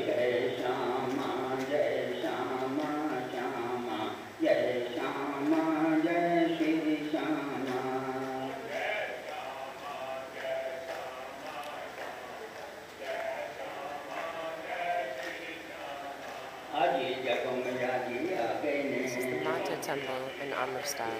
Jai Shyama Shyama Jai Shyama Jai Shri Shyama This is the Mata Temple in Amritsar.